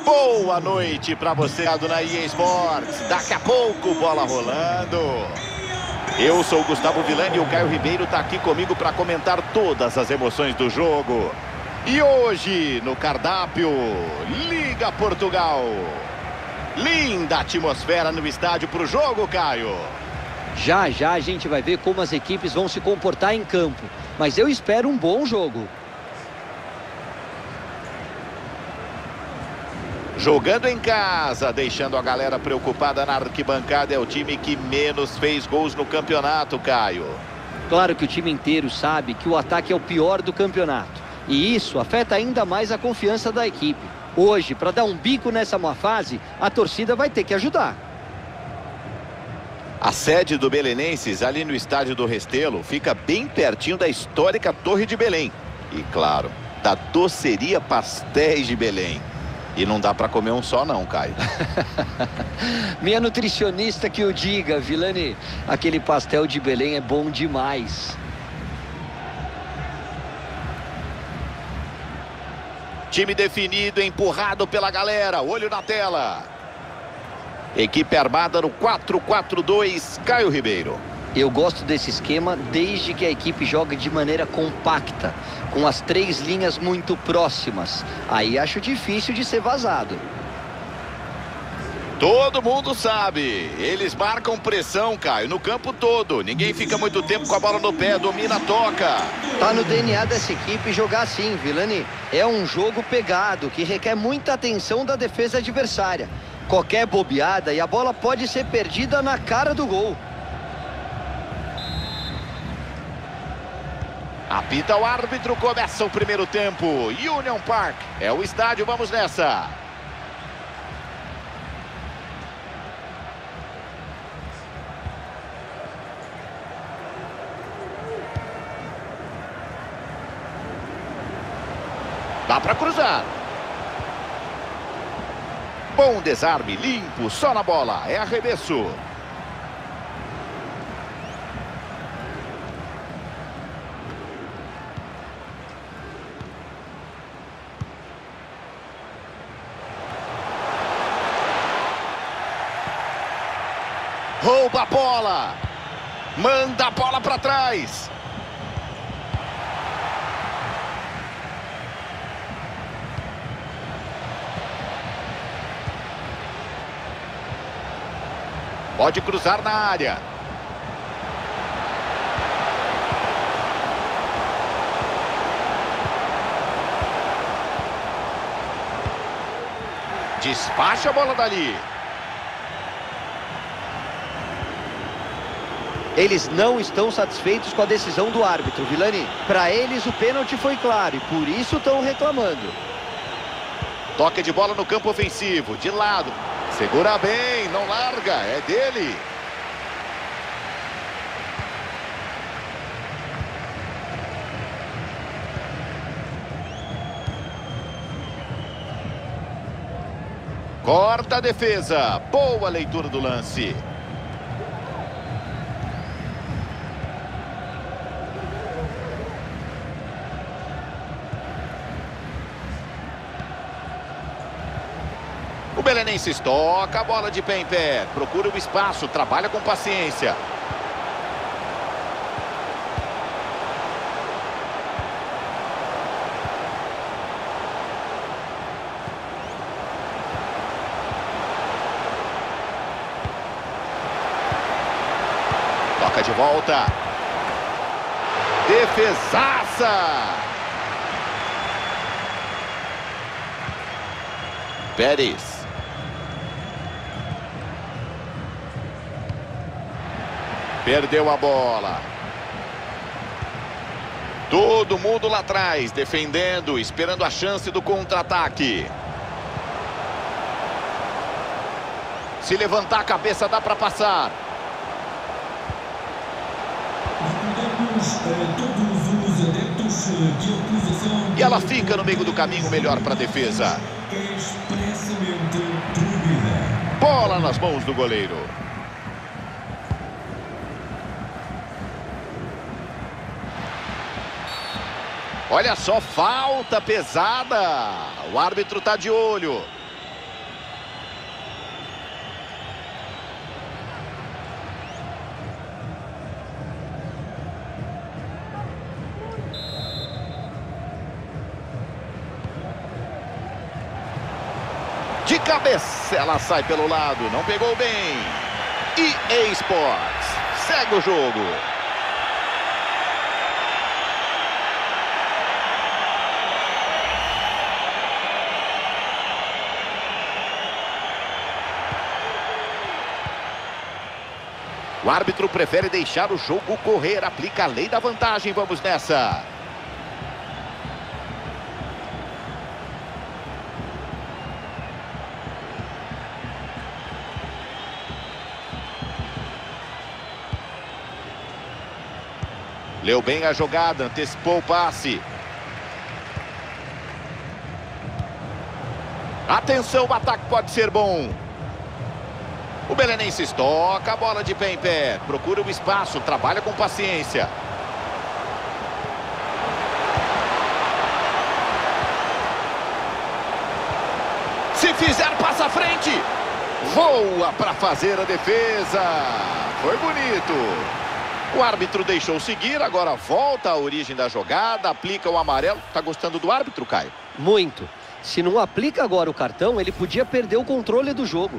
Boa noite para você na EA Sports. Daqui a pouco, bola rolando. Eu sou o Gustavo Villani e o Caio Ribeiro está aqui comigo para comentar todas as emoções do jogo. E hoje, no cardápio, Liga Portugal. Linda atmosfera no estádio para o jogo, Caio. Já já a gente vai ver como as equipes vão se comportar em campo. Mas eu espero um bom jogo. Jogando em casa, deixando a galera preocupada na arquibancada, é o time que menos fez gols no campeonato, Caio. Claro que o time inteiro sabe que o ataque é o pior do campeonato. E isso afeta ainda mais a confiança da equipe. Hoje, para dar um bico nessa má fase, a torcida vai ter que ajudar. A sede do Belenenses, ali no estádio do Restelo, fica bem pertinho da histórica Torre de Belém. E, claro, da doceria Pastéis de Belém. E não dá para comer um só não, Caio. Minha nutricionista que o diga, Villani. Aquele pastel de Belém é bom demais. Time definido, empurrado pela galera. Olho na tela. Equipe armada no 4-4-2, Caio Ribeiro. Eu gosto desse esquema desde que a equipe joga de maneira compacta, com as três linhas muito próximas. Aí acho difícil de ser vazado. Todo mundo sabe, eles marcam pressão, Caio, no campo todo. Ninguém fica muito tempo com a bola no pé, domina, toca. Tá no DNA dessa equipe jogar assim, Villani. É um jogo pegado, que requer muita atenção da defesa adversária. Qualquer bobeada e a bola pode ser perdida na cara do gol. Apita o árbitro, começa o primeiro tempo. Union Park é o estádio, vamos nessa. Dá para cruzar. Bom desarme, limpo, só na bola, é arremesso. Rouba a bola. Manda a bola para trás. Pode cruzar na área. Despacha a bola dali. Eles não estão satisfeitos com a decisão do árbitro, Villani. Para eles o pênalti foi claro e por isso estão reclamando. Toque de bola no campo ofensivo, de lado. Segura bem, não larga, é dele. Corta a defesa, boa leitura do lance. O Belenenses toca a bola de pé em pé, procura o espaço, trabalha com paciência. Toca de volta. Defesaça! Pérez. Perdeu a bola. Todo mundo lá atrás, defendendo, esperando a chance do contra-ataque. Se levantar a cabeça, dá para passar. E ela fica no meio do caminho melhor para a defesa. Bola nas mãos do goleiro. Olha só, falta pesada. O árbitro está de olho. De cabeça, ela sai pelo lado, não pegou bem. EA Sports, segue o jogo. O árbitro prefere deixar o jogo correr, aplica a lei da vantagem, vamos nessa. Leu bem a jogada, antecipou o passe. Atenção, o ataque pode ser bom. O belenenses toca a bola de pé em pé. Procura o espaço, trabalha com paciência. Se fizer, passa à frente. Voa para fazer a defesa. Foi bonito. O árbitro deixou seguir, agora volta à origem da jogada, aplica o amarelo. Tá gostando do árbitro, Caio? Muito. Se não aplica agora o cartão, ele podia perder o controle do jogo.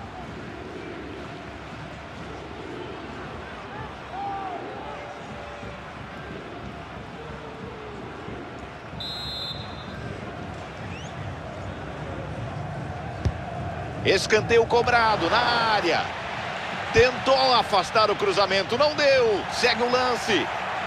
Escanteio cobrado na área. Tentou afastar o cruzamento, não deu. Segue o lance.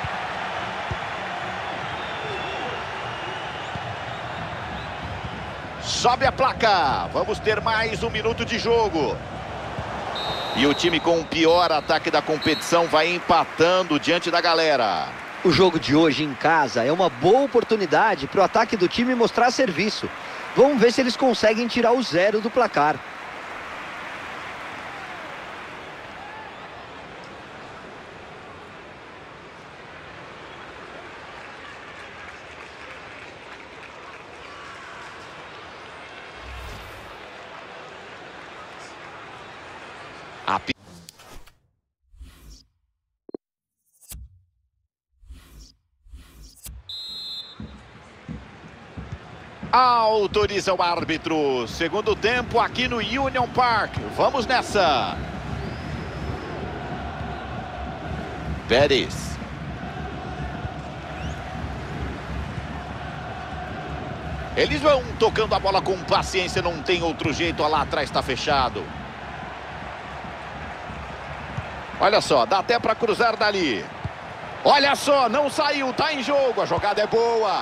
Sobe a placa. Vamos ter mais um minuto de jogo. E o time com o pior ataque da competição vai empatando diante da galera. O jogo de hoje em casa é uma boa oportunidade para o ataque do time mostrar serviço. Vamos ver se eles conseguem tirar o 0 do placar. Autoriza o árbitro. Segundo tempo aqui no Union Park. Vamos nessa. Pérez. Eles vão tocando a bola com paciência. Não tem outro jeito. Lá atrás está fechado. Olha só, dá até para cruzar dali. Olha só, não saiu, tá em jogo. A jogada é boa.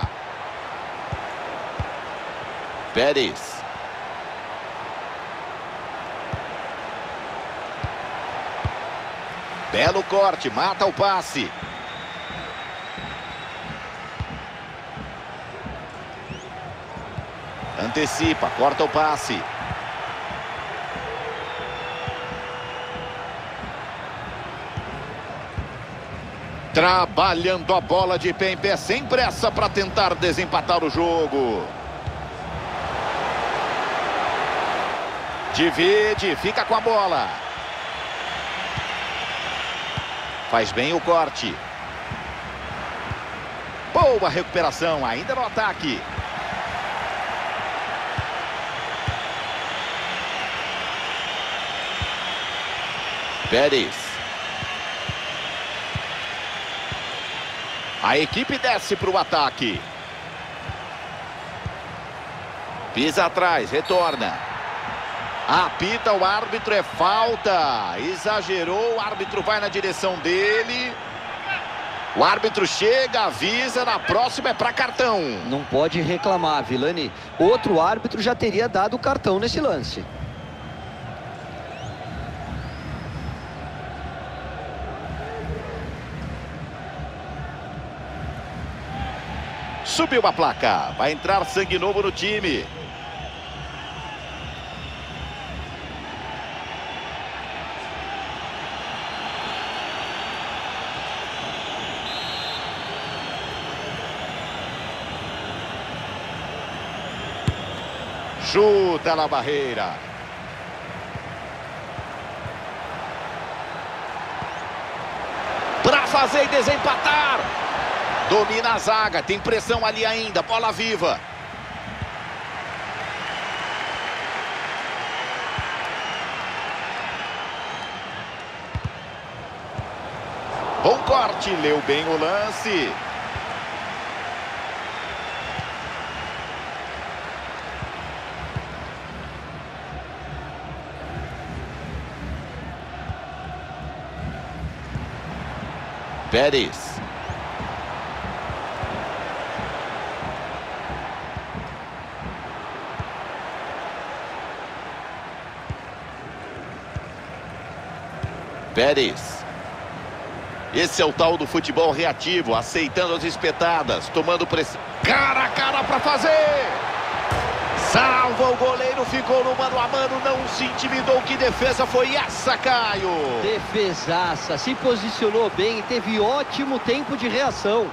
Pérez. Belo corte, mata o passe. Antecipa, corta o passe. Trabalhando a bola de pé em pé, sem pressa para tentar desempatar o jogo. Divide, fica com a bola. Faz bem o corte. Boa recuperação, ainda no ataque. Pérez. A equipe desce para o ataque. Pisa atrás, retorna. Apita o árbitro, é falta. Exagerou, o árbitro vai na direção dele. O árbitro chega, avisa, na próxima é para cartão. Não pode reclamar, Vilani. Outro árbitro já teria dado o cartão nesse lance. Subiu a placa, vai entrar sangue novo no time. Chuta na barreira. Para fazer e desempatar. Domina a zaga, tem pressão ali ainda, bola viva. Bom corte, leu bem o lance. Pérez. Pérez. Esse é o tal do futebol reativo, aceitando as espetadas, tomando pressão. Cara a cara para fazer. Salva o goleiro, ficou no mano a mano, não se intimidou. Que defesa foi essa, Caio? Defesaça, se posicionou bem e teve ótimo tempo de reação.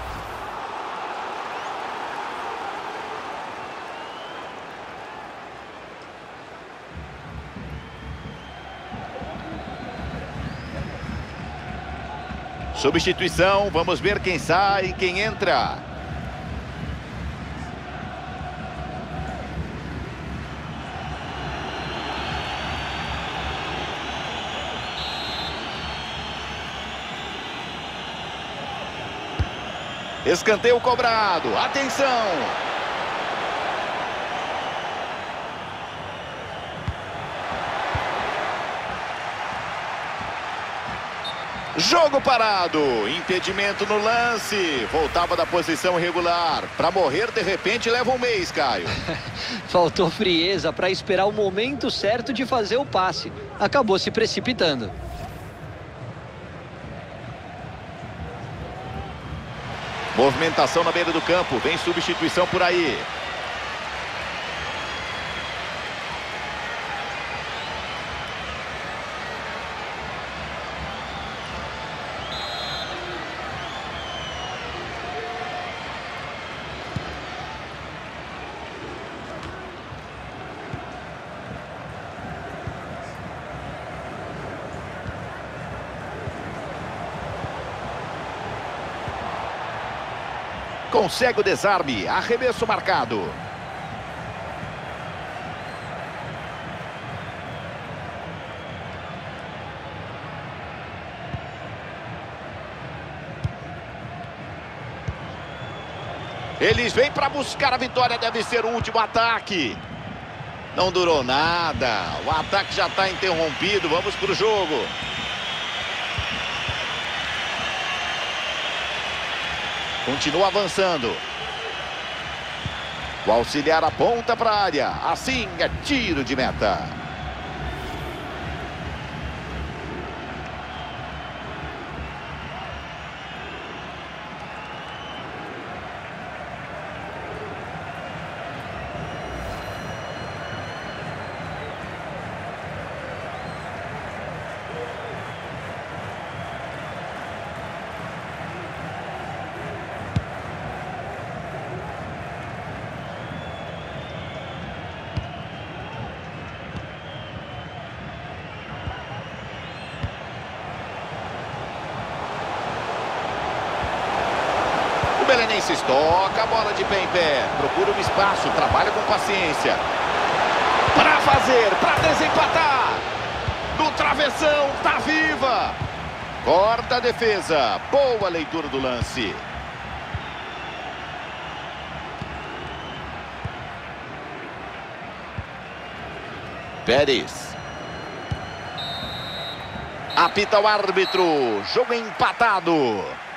Substituição, vamos ver quem sai e quem entra. Escanteio cobrado, atenção! Jogo parado, impedimento no lance, voltava da posição irregular. Para morrer, de repente, leva um mês, Caio. Faltou frieza para esperar o momento certo de fazer o passe. Acabou se precipitando. Movimentação na beira do campo, vem substituição por aí. Consegue o desarme, arremesso marcado. Eles vêm para buscar a vitória, deve ser o último ataque. Não durou nada, o ataque já está interrompido, vamos para o jogo. Continua avançando. O auxiliar aponta para a área. Assim é tiro de meta. Belenenses toca a bola de pé em pé, procura um espaço, trabalha com paciência. Para fazer, para desempatar. No travessão, tá viva. Corta a defesa, boa leitura do lance. Pérez. Apita o árbitro, jogo empatado.